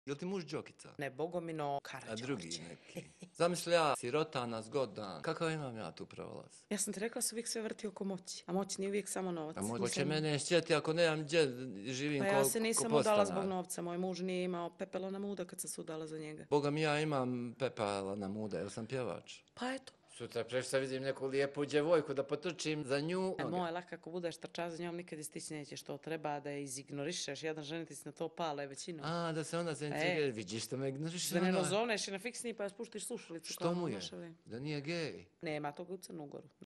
Jel ti muž Đokica? Ne Bogomino, A Karađorđe. drugi neki. Zamisli ja, sirotana, zgodan. Kakav imam ja tu prolaz? Ja sam ti rekla se uvijek sve vrti oko moći, a moć nije uvijek samo novac. A ko će mene šćeti ako nemam gdje živim Pa ko ja se nisam ko udala podstanar? zbog novca, moj muž nije imao pepela na muda kad sam se udala za njega. Boga mi ja imam pepela na muda, jer sam pjevač. Pa eto. Sutra prešta vidim neku lijepu djevojku da potrčim za nju. Moj lak, ako budeš trča za njom, nikad istići neće što treba da je izignorišeš. Jedan ženiti se na to pale većinom. A, da se onda zaintrigira, vidiš što me ignoriše. Da ne nazovneš i na fiksni pa spuštiš slušalicu. Što mu je? Da nije gej? Nema toga u Crnu Goru.